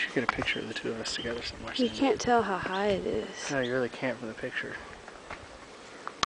should get a picture of the two of us together somewhere. You can't tell how high it is. No, you really can't from the picture.